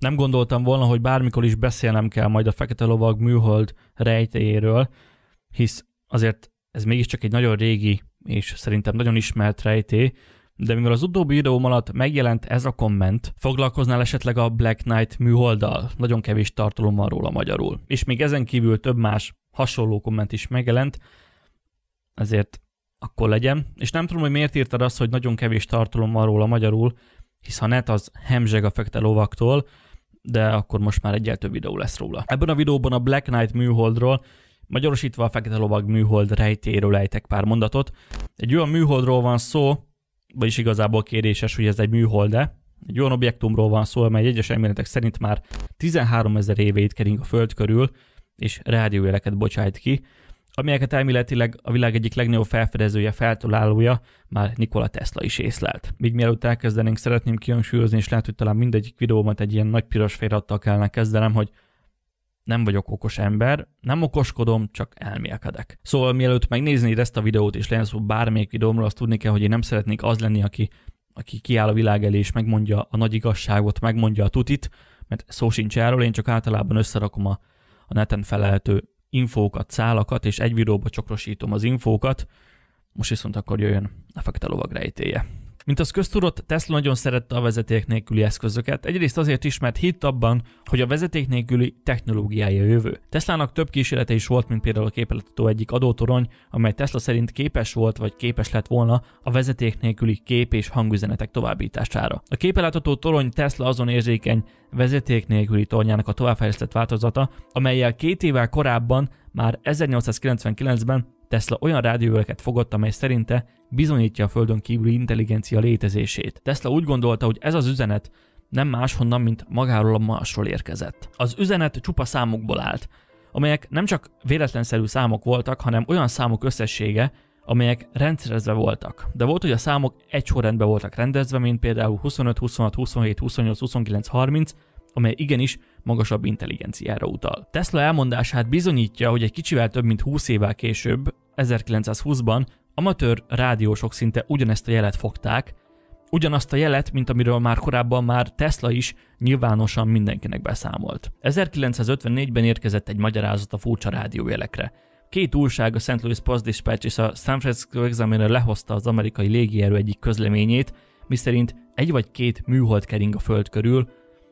Nem gondoltam volna, hogy bármikor is beszélnem kell majd a Fekete Lovag műhold rejtélyéről, hisz azért ez mégiscsak egy nagyon régi és szerintem nagyon ismert rejtély, de mivel az utóbbi videóm alatt megjelent ez a komment, foglalkoznál esetleg a Black Knight műholddal? Nagyon kevés tartalom van róla magyarul. És még ezen kívül több más hasonló komment is megjelent, ezért akkor legyen. És nem tudom, hogy miért írtad azt, hogy nagyon kevés tartalom van róla magyarul, hisz ha net az hemzseg a Fekete Lovagtól, de akkor most már egyel több videó lesz róla. Ebben a videóban a Black Knight műholdról, magyarosítva a Fekete Lovag műhold rejtélyéről ejtek pár mondatot. Egy olyan műholdról van szó, vagyis igazából kérdéses, hogy ez egy műhold-e. Egy olyan objektumról van szó, amely egyes elméletek szerint már 13 000 éve itt kering a Föld körül, és rádiójeleket bocsájt ki, amelyeket elméletileg a világ egyik legnagyobb felfedezője, feltalálója már Nikola Tesla is észlelt. Még mielőtt elkezdenénk, szeretném kihangsúlyozni, és lehet, hogy talán mindegyik videómat egy ilyen nagy piros felirattal kellene kezdenem, hogy nem vagyok okos ember, nem okoskodom, csak elmélkedek. Szóval mielőtt megnéznéd ezt a videót, és legyen szó bármelyik videómról, azt tudni kell, hogy én nem szeretnék az lenni, aki kiáll a világ elé, és megmondja a nagy igazságot, megmondja a tutit, mert szó sincs erről, én csak általában összerakom a neten felelhető infókat, szálakat, és egy videóba csokrosítom az infókat. Most viszont akkor jöjjön a Fekete Lovag rejtélye. Mint az köztudott, Tesla nagyon szerette a vezeték nélküli eszközöket, egyrészt azért is, mert hitt abban, hogy a vezeték nélküli technológiája a jövő. Teslának több kísérlete is volt, mint például a képletadó egyik adótorony, amely Tesla szerint képes volt, vagy képes lett volna a vezeték nélküli kép- és hangüzenetek továbbítására. A képletadó torony Tesla azon érzékeny vezeték nélküli tornyának a továbbfejlesztett változata, amellyel 2 évvel korábban, már 1899-ben Tesla olyan rádiójeleket fogott, amely szerinte bizonyítja a Földön kívüli intelligencia létezését. Tesla úgy gondolta, hogy ez az üzenet nem máshonnan, mint magáról a Marsról érkezett. Az üzenet csupa számokból állt, amelyek nem csak véletlenszerű számok voltak, hanem olyan számok összessége, amelyek rendszerezve voltak. De volt, hogy a számok egy sorrendben voltak rendezve, mint például 25, 26, 27, 28, 29, 30, amely igenis magasabb intelligenciára utal. Tesla elmondását bizonyítja, hogy egy kicsivel több mint 20 évvel később, 1920-ban amatőr rádiósok szinte ugyanezt a jelet fogták, ugyanazt a jelet, mint amiről már korábban már Tesla is nyilvánosan mindenkinek beszámolt. 1954-ben érkezett egy magyarázat a furcsa rádiójelekre. 2 újság, a St. Louis Post-Dispatch és a San Francisco Examiner lehozta az amerikai légierő egyik közleményét, miszerint 1 vagy 2 műhold kering a Föld körül,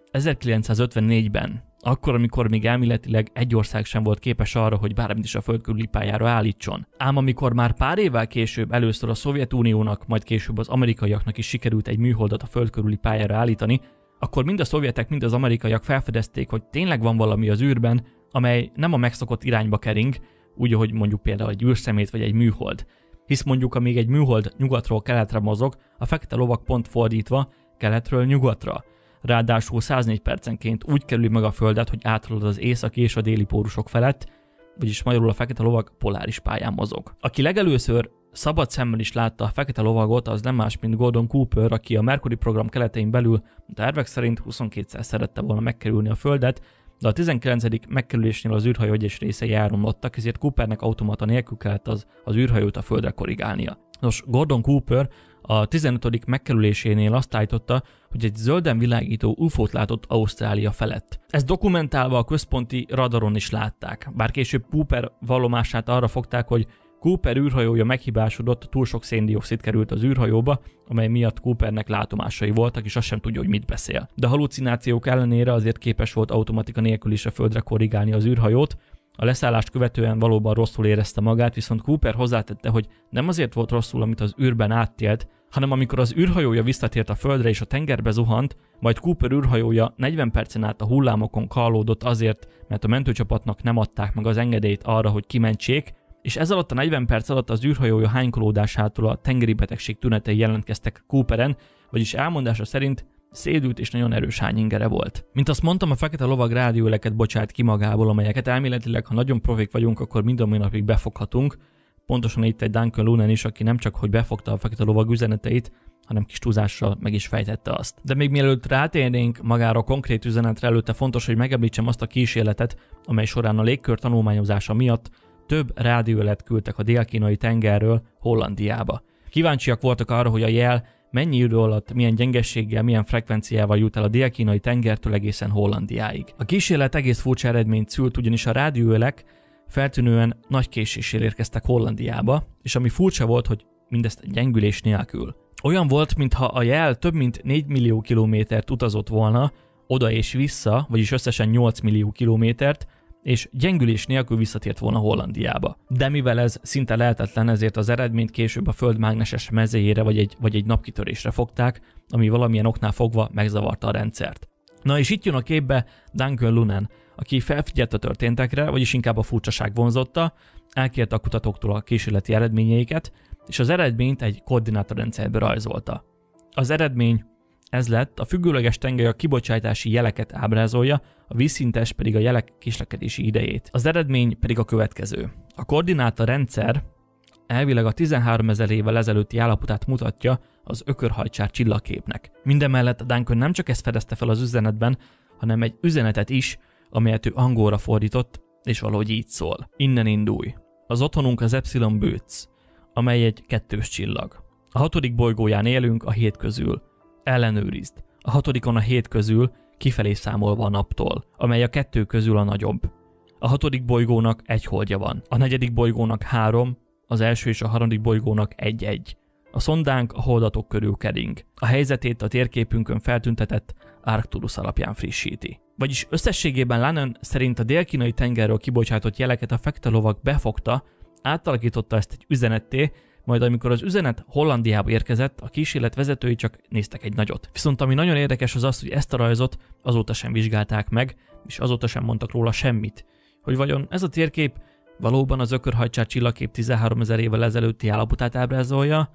1954-ben, akkor, amikor még elméletileg egy ország sem volt képes arra, hogy bármit is a Föld körüli pályára állítson. Ám amikor már pár évvel később először a Szovjetuniónak, majd később az amerikaiaknak is sikerült egy műholdat a Föld körüli pályára állítani, akkor mind a szovjetek, mind az amerikaiak felfedezték, hogy tényleg van valami az űrben, amely nem a megszokott irányba kering, úgy, ahogy mondjuk például egy űrszemét vagy egy műhold. Hisz mondjuk, amíg egy műhold nyugatról keletre mozog, a Fekete Lovag pont fordítva, keletről nyugatra. Ráadásul 104 percenként úgy kerüli meg a Földet, hogy áthalad az északi és a déli pórusok felett, vagyis magyarul a Fekete Lovag poláris pályán mozog. Aki legelőször szabad szemmel is látta a Fekete Lovagot, az nem más, mint Gordon Cooper, aki a Mercury program keretein belül a tervek szerint 22-szer szerette volna megkerülni a Földet, de a 19. megkerülésnél az űrhajó egyes részei elromlottak, ezért Coopernek automata nélkül kellett az űrhajót a Földre korrigálnia. Nos, Gordon Cooper a 15. megkerülésénél azt állította, hogy egy zölden világító UFO-t látott Ausztrália felett. Ezt dokumentálva a központi radaron is látták, bár később Cooper vallomását arra fogták, hogy Cooper űrhajója meghibásodott, túl sok széndioxid került az űrhajóba, amely miatt Coopernek látomásai voltak, és azt sem tudja, hogy mit beszél. De a halucinációk ellenére azért képes volt automatika nélkül is a Földre korrigálni az űrhajót. A leszállást követően valóban rosszul érezte magát, viszont Cooper hozzátette, hogy nem azért volt rosszul, amit az űrben áttélt, hanem amikor az űrhajója visszatért a Földre és a tengerbe zuhant, majd Cooper űrhajója 40 percen át a hullámokon kallódott azért, mert a mentőcsapatnak nem adták meg az engedélyt arra, hogy kimentsék, és ez alatt a 40 perc alatt az űrhajója hánykolódásától a tengeri betegség tünetei jelentkeztek Cooperen, vagyis elmondása szerint szédült és nagyon erős hányingere volt. Mint azt mondtam, a Fekete Lovag rádiójeleket bocsát ki magából, amelyeket elméletileg, ha nagyon profik vagyunk, akkor mind a mai napig befoghatunk. Pontosan itt egy Duncan Lunen is, aki nem csak hogy befogta a Fekete Lovag üzeneteit, hanem kis túlzással meg is fejtette azt. De még mielőtt rátérnénk magára a konkrét üzenetre, előtte fontos, hogy megemlítsem azt a kísérletet, amely során a légkör tanulmányozása miatt több rádiójelet küldtek a dél-kínai tengerről Hollandiába. Kíváncsiak voltak arra, hogy a jel mennyi idő alatt, milyen gyengességgel, milyen frekvenciával jut el a dél-kínai tengertől egészen Hollandiáig. A kísérlet egész furcsa eredményt szült, ugyanis a rádiójelek feltűnően nagy késéssel érkeztek Hollandiába, és ami furcsa volt, hogy mindezt gyengülés nélkül. Olyan volt, mintha a jel több mint 4 millió kilométert utazott volna, oda és vissza, vagyis összesen 8 millió kilométert, és gyengülés nélkül visszatért volna Hollandiába. De mivel ez szinte lehetetlen, ezért az eredményt később a Föld mágneses mezejére vagy egy napkitörésre fogták, ami valamilyen oknál fogva megzavarta a rendszert. Na és itt jön a képbe Duncan Lunan, aki felfigyelt a történtekre, vagyis inkább a furcsaság vonzotta, elkérte a kutatóktól a kísérleti eredményeiket, és az eredményt egy koordinátorrendszerbe rajzolta. Az eredmény ez lett, a függőleges tengely a kibocsátási jeleket ábrázolja, a vízszintes pedig a jelek késlekedési idejét. Az eredmény pedig a következő. A koordinátorrendszer elvileg a 13 000 évvel ezelőtti állapotát mutatja az ökörhajcsár csillagképnek. Mindemellett a Duncan nem csak ezt fedezte fel az üzenetben, hanem egy üzenetet is, amelyet ő angolra fordított, és valahogy így szól. Innen indulj. Az otthonunk az Epsilon Bőc, amely egy 2-s csillag. A 6. bolygóján élünk a 7 közül. Ellenőrizd. A 6. a 7 közül kifelé számolva a naptól, amely a 2 közül a nagyobb. A 6. bolygónak 1 holdja van, a 4. bolygónak 3, az első és a 3. bolygónak 1-1. A szondánk a holdatok körül kering. A helyzetét a térképünkön feltüntetett Arcturus alapján frissíti. Vagyis összességében Lannon szerint a dél-kínai tengerről kibocsátott jeleket a fekete lovag befogta, átalakította ezt egy üzenetté, majd amikor az üzenet Hollandiába érkezett, a kísérlet vezetői csak néztek egy nagyot. Viszont ami nagyon érdekes az az, hogy ezt a rajzot azóta sem vizsgálták meg, és azóta sem mondtak róla semmit. Hogy vajon ez a térkép valóban az ökörhajcsár csillagkép 13 000 évvel ezelőtti állapotát ábrázolja,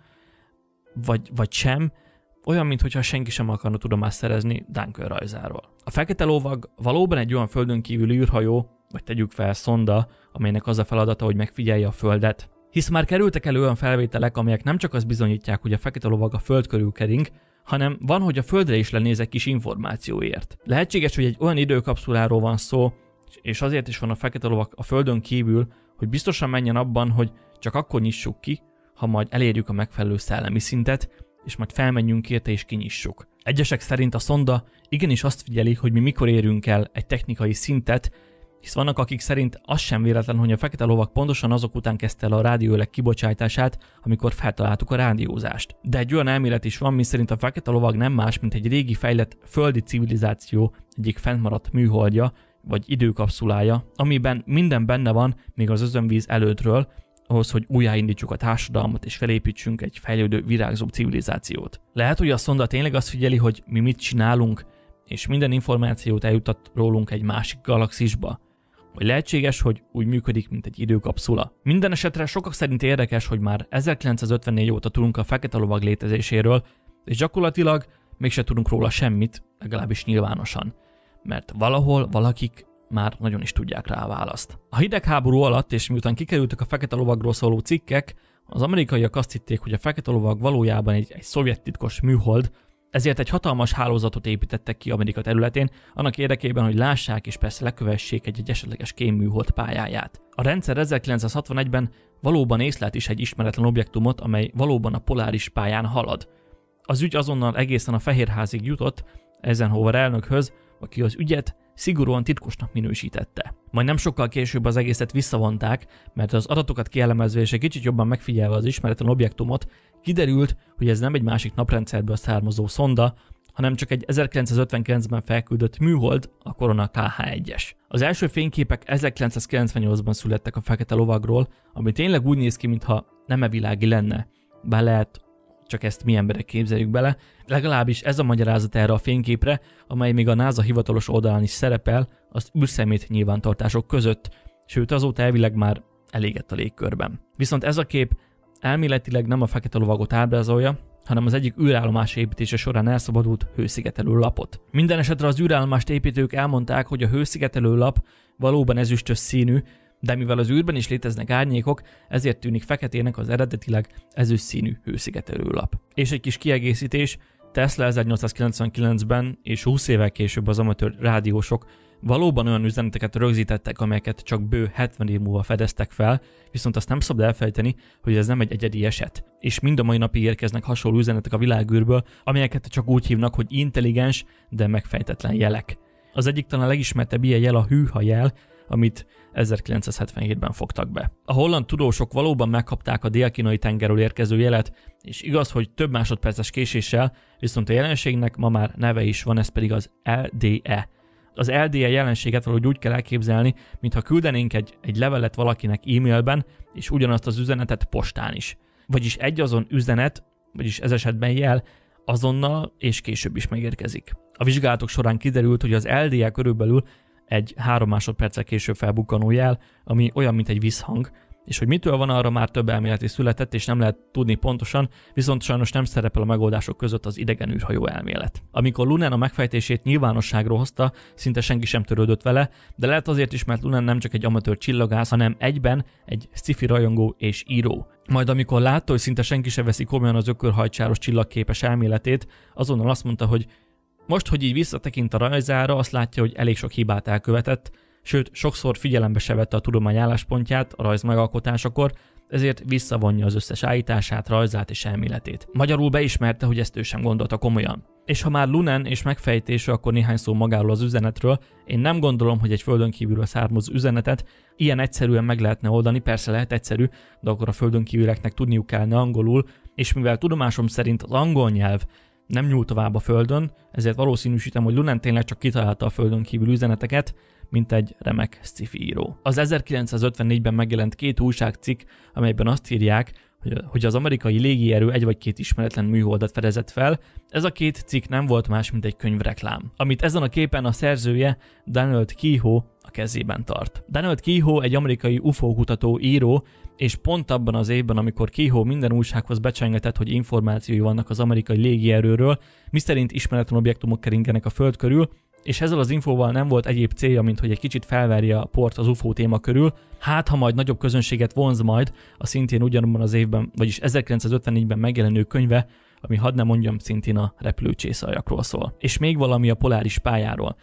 vagy sem, olyan, mintha senki sem akarna tudomást szerezni Duncan rajzáról. A fekete lovag valóban egy olyan földön kívüli űrhajó, vagy tegyük fel szonda, amelynek az a feladata, hogy megfigyelje a Földet, hisz már kerültek elő olyan felvételek, amelyek nem csak azt bizonyítják, hogy a fekete lovag a Föld körül kering, hanem van, hogy a Földre is lenézek kis információért. Lehetséges, hogy egy olyan időkapszuláról van szó, és azért is van a fekete lovag a Földön kívül, hogy biztosan menjen abban, hogy csak akkor nyissuk ki, ha majd elérjük a megfelelő szellemi szintet, és majd felmenjünk érte és kinyissuk. Egyesek szerint a szonda igenis azt figyeli, hogy mi mikor érünk el egy technikai szintet, hisz vannak, akik szerint az sem véletlen, hogy a fekete lovag pontosan azok után kezdte el a rádiójelek kibocsátását, amikor feltaláltuk a rádiózást. De egy olyan elmélet is van, miszerint a fekete lovag nem más, mint egy régi fejlett földi civilizáció egyik fennmaradt műholdja, vagy időkapszulája, amiben minden benne van, még az özönvíz előttről, ahhoz, hogy újjáindítsuk a társadalmat és felépítsünk egy fejlődő, virágzó civilizációt. Lehet, hogy a szonda tényleg azt figyeli, hogy mi mit csinálunk, és minden információt eljutat rólunk egy másik galaxisba. Vagy lehetséges, hogy úgy működik, mint egy időkapszula. Minden esetre sokak szerint érdekes, hogy már 1954 óta tudunk a fekete lovag létezéséről, és gyakorlatilag mégse tudunk róla semmit, legalábbis nyilvánosan. Mert valahol valakik már nagyon is tudják rá a választ. A hidegháború alatt, és miután kikerültek a fekete lovagról szóló cikkek, az amerikaiak azt hitték, hogy a fekete lovag valójában egy szovjet titkos műhold, ezért egy hatalmas hálózatot építettek ki Amerika területén, annak érdekében, hogy lássák és persze lekövessék egy esetleges kémműhold pályáját. A rendszer 1961-ben valóban észlelt is egy ismeretlen objektumot, amely valóban a poláris pályán halad. Az ügy azonnal egészen a Fehérházig jutott, Eisenhower elnökhöz, aki az ügyet szigorúan titkosnak minősítette. Majd nem sokkal később az egészet visszavonták, mert az adatokat kielemezve és egy kicsit jobban megfigyelve az ismeretlen objektumot, kiderült, hogy ez nem egy másik naprendszerből származó szonda, hanem csak egy 1959-ben felküldött műhold, a Corona KH-1-es. Az első fényképek 1998-ban születtek a fekete lovagról, ami tényleg úgy néz ki, mintha nem evilági lenne, bár lehet, csak ezt mi emberek képzeljük bele, legalábbis ez a magyarázat erre a fényképre, amely még a NASA hivatalos oldalán is szerepel, az űrszemét nyilvántartások között, sőt azóta elvileg már elégett a légkörben. Viszont ez a kép elméletileg nem a fekete lovagot ábrázolja, hanem az egyik űrállomás építése során elszabadult hőszigetelő lapot. Minden esetre az űrállomást építők elmondták, hogy a hőszigetelő lap valóban ezüstös színű, de mivel az űrben is léteznek árnyékok, ezért tűnik feketének az eredetileg ezüst színű hőszigetelő lap. És egy kis kiegészítés, Tesla 1899-ben és 20 évvel később az amatőr rádiósok valóban olyan üzeneteket rögzítettek, amelyeket csak bő 70 év múlva fedeztek fel, viszont azt nem szabad elfelejteni, hogy ez nem egy egyedi eset. És mind a mai napig érkeznek hasonló üzenetek a világűrből, amelyeket csak úgy hívnak, hogy intelligens, de megfejtetlen jelek. Az egyik talán legismertebb ilyen jel a hűha jel, amit 1977-ben fogtak be. A holland tudósok valóban megkapták a dél-kínai tengerről érkező jelet, és igaz, hogy több másodperces késéssel, viszont a jelenségnek ma már neve is van, ez pedig az LDE. Az LDE jelenséget valahogy úgy kell elképzelni, mintha küldenénk egy levelet valakinek e-mailben, és ugyanazt az üzenetet postán is. Vagyis egy azon üzenet, vagyis ez esetben jel, azonnal és később is megérkezik. A vizsgálatok során kiderült, hogy az LDE körülbelül egy 3 másodperccel később felbukkanó jel, ami olyan, mint egy visszhang, és hogy mitől van, arra már több elmélet is született, és nem lehet tudni pontosan, viszont sajnos nem szerepel a megoldások között az idegen űrhajó elmélet. Amikor Lunan a megfejtését nyilvánosságra hozta, szinte senki sem törődött vele, de lehet azért is, mert Lunan nem csak egy amatőr csillagász, hanem egyben egy sci-fi rajongó és író. Majd amikor látta, hogy szinte senki sem veszi komolyan az ökörhajcsáros csillagképes elméletét, azonnal azt mondta, hogy most, hogy így visszatekint a rajzára, azt látja, hogy elég sok hibát elkövetett, sőt, sokszor figyelembe se vette a tudomány álláspontját a rajz megalkotásakor, ezért visszavonja az összes állítását, rajzát és elméletét. Magyarul beismerte, hogy ezt ő sem gondolta komolyan. És ha már Lunan és megfejtése, akkor néhány szó magáról az üzenetről. Én nem gondolom, hogy egy földön kívülről származó üzenetet ilyen egyszerűen meg lehetne oldani, persze lehet egyszerű, de akkor a földön kívülieknek tudniuk kellene angolul, és mivel tudomásom szerint az angol nyelv nem nyúl tovább a Földön, ezért valószínűsítem, hogy Lunan tényleg csak kitalálta a Földön kívül üzeneteket, mint egy remek sci-fi író. Az 1954-ben megjelent 2 újságcikk, amelyben azt írják, hogy az amerikai légierő 1 vagy 2 ismeretlen műholdat fedezett fel. Ez a 2 cikk nem volt más, mint egy könyvreklám, amit ezen a képen a szerzője Donald Keyhoe a kezében tart. Donald Keyhoe egy amerikai UFO kutató író, és pont abban az évben, amikor Keyhoe minden újsághoz becsengetett, hogy információi vannak az amerikai légierőről, miszerint ismeretlen objektumok keringenek a Föld körül, és ezzel az infóval nem volt egyéb célja, mint hogy egy kicsit felverje a port az UFO téma körül, hát ha majd nagyobb közönséget vonz majd a szintén ugyanabban az évben, vagyis 1954-ben megjelenő könyve, ami hadd ne mondjam, szintén a repülőcsészajakról szól. És még valami a poláris pályáról.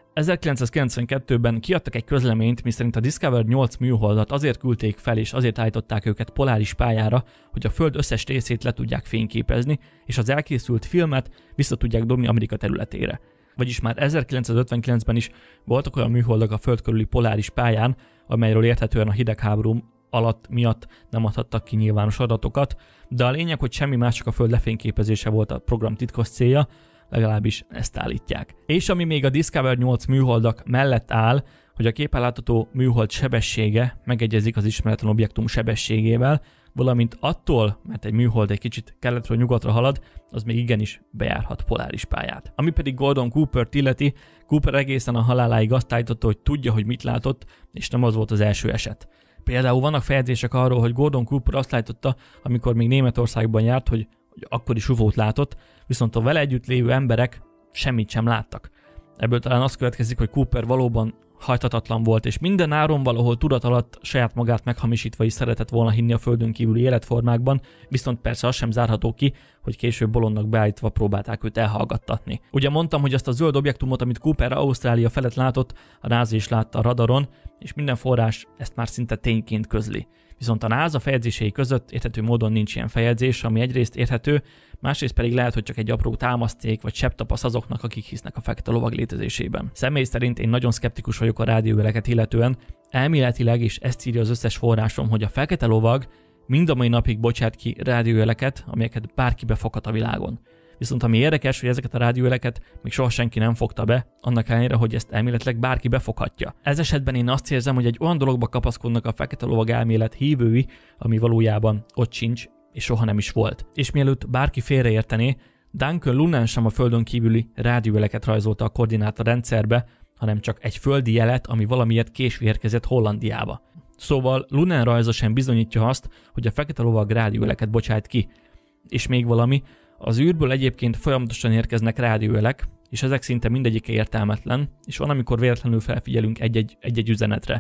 1992-ben kiadtak egy közleményt, miszerint a Discovery 8 műholdat azért küldték fel és azért állították őket poláris pályára, hogy a Föld összes részét le tudják fényképezni, és az elkészült filmet vissza tudják dobni Amerika területére. Vagyis már 1959-ben is voltak olyan műholdak a Föld körüli poláris pályán, amelyről érthetően a hidegháború miatt nem adhattak ki nyilvános adatokat, de a lényeg, hogy semmi más, csak a Föld lefényképezése volt a program titkos célja, legalábbis ezt állítják. És ami még a Discovery 8 műholdak mellett áll, hogy a képen látható műhold sebessége megegyezik az ismeretlen objektum sebességével, valamint attól, mert egy műhold egy kicsit keletről nyugatra halad, az még igenis bejárhat poláris pályát. Ami pedig Gordon Coopert illeti, Cooper egészen a haláláig azt állította, hogy tudja, hogy mit látott, és nem az volt az első eset. Például vannak feljegyzések arról, hogy Gordon Cooper azt állította, amikor még Németországban járt, hogy akkor is UFO-t látott, viszont a vele együtt lévő emberek semmit sem láttak. Ebből talán az következik, hogy Cooper valóban hajthatatlan volt, és minden áron valahol tudat alatt saját magát meghamisítva is szeretett volna hinni a földön kívüli életformákban, viszont persze az sem zárható ki, hogy később bolondnak beállítva próbálták őt elhallgattatni. Ugye mondtam, hogy azt a zöld objektumot, amit Cooper Ausztrália felett látott, a NASA is látta a radaron, és minden forrás ezt már szinte tényként közli. Viszont a NASA feljegyzései között érthető módon nincs ilyen feljegyzés, ami egyrészt érthető, másrészt pedig lehet, hogy csak egy apró támaszték vagy sebtapasz azoknak, akik hisznek a fekete lovag létezésében. Személy szerint én nagyon szkeptikus vagyok a rádiójeleket illetően, elméletileg is ezt írja az összes forrásom, hogy a fekete lovag mind a mai napig bocsát ki rádiójeleket, amelyeket bárki befoghat a világon. Viszont ami érdekes, hogy ezeket a rádiójeleket még soha senki nem fogta be, annak ellenére, hogy ezt elméletileg bárki befoghatja. Ez esetben én azt érzem, hogy egy olyan dologba kapaszkodnak a fekete lovag elmélet hívői, ami valójában ott sincs, és soha nem is volt. És mielőtt bárki félreértené, Duncan Lunan sem a földön kívüli rádiójeleket rajzolta a koordinátorrendszerbe, hanem csak egy földi jelet, ami valamiért késve érkezett Hollandiába. Szóval Lunan rajza sem bizonyítja azt, hogy a fekete lovag rádiójeleket bocsát ki. És még valami, az űrből egyébként folyamatosan érkeznek rádiójelek, és ezek szinte mindegyike értelmetlen, és van, amikor véletlenül felfigyelünk egy-egy üzenetre.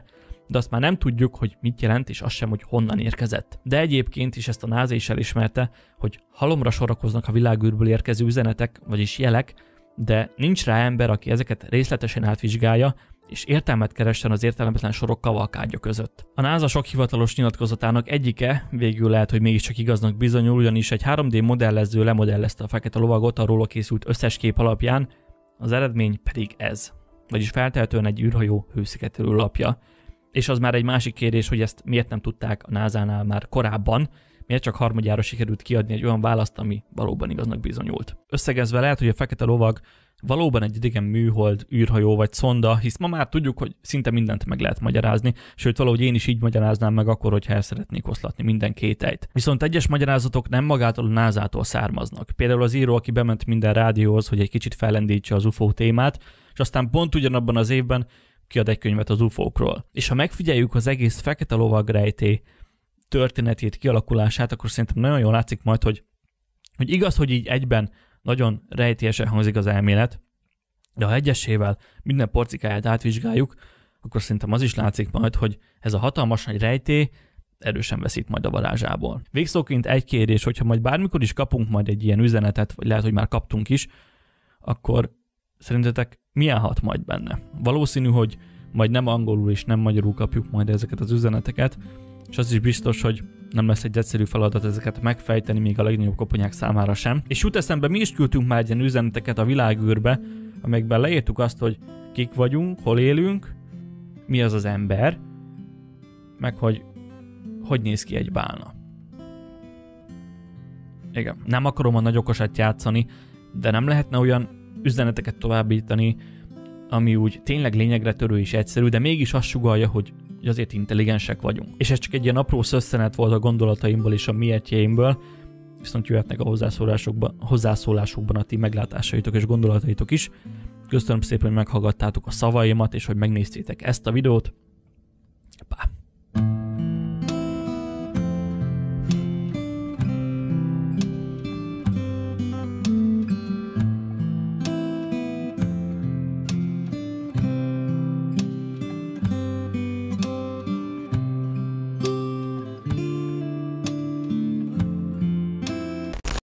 de azt már nem tudjuk, hogy mit jelent, és azt sem, hogy honnan érkezett. De egyébként is ezt a NASA is elismerte, hogy halomra sorakoznak a világűrből érkező üzenetek, vagyis jelek, de nincs rá ember, aki ezeket részletesen átvizsgálja, és értelmet keressen az értelmetlen sorok kavalkádja között. A NASA sok hivatalos nyilatkozatának egyike végül lehet, hogy mégiscsak igaznak bizonyul, ugyanis egy 3D modellező lemodellezte a fekete lovagot a róla készült összes kép alapján, az eredmény pedig ez. Vagyis feltehetően egy űrhajó hőszigetelő lapja. És az már egy másik kérdés, hogy ezt miért nem tudták a NASA-nál már korábban, miért csak harmadjára sikerült kiadni egy olyan választ, ami valóban igaznak bizonyult. Összegezve lehet, hogy a fekete lovag valóban egy idegen műhold, űrhajó vagy szonda, hisz ma már tudjuk, hogy szinte mindent meg lehet magyarázni, sőt valahogy én is így magyaráznám meg akkor, hogyha el szeretnék oszlatni minden kételyt. Viszont egyes magyarázatok nem magától a NASA-tól származnak. Például az író, aki bement minden rádióhoz, hogy egy kicsit fellendítse az UFO témát, és aztán pont ugyanabban az évben kiad egy könyvet az UFO-król. És ha megfigyeljük az egész fekete lovag rejtély történetét, kialakulását, akkor szerintem nagyon jól látszik majd, hogy igaz, hogy így egyben nagyon rejtélyesen hangzik az elmélet, de ha egyesével minden porcikáját átvizsgáljuk, akkor szerintem az is látszik majd, hogy ez a hatalmas nagy rejtély erősen veszít majd a varázsából. Végszóként egy kérdés, hogyha majd bármikor is kapunk majd egy ilyen üzenetet, vagy lehet, hogy már kaptunk is, akkor szerintetek milyen hat majd benne? Valószínű, hogy majd nem angolul és nem magyarul kapjuk majd ezeket az üzeneteket, és az is biztos, hogy nem lesz egy egyszerű feladat ezeket megfejteni, még a legnagyobb koponyák számára sem. És jut eszembe, mi is küldtünk már ilyen üzeneteket a világűrbe, amelyekben leírtuk azt, hogy kik vagyunk, hol élünk, mi az az ember, meg hogy néz ki egy bálna. Igen, nem akarom a nagy okosat játszani, de nem lehetne olyan üzeneteket továbbítani, ami úgy tényleg lényegre törő és egyszerű, de mégis azt sugallja, hogy azért intelligensek vagyunk. És ez csak egy ilyen apró szösszenet volt a gondolataimból és a miértjeimből, viszont jöhetnek a hozzászólásokban a ti meglátásaitok és gondolataitok is. Köszönöm szépen, hogy meghallgattátok a szavaimat, és hogy megnéztétek ezt a videót. Pá!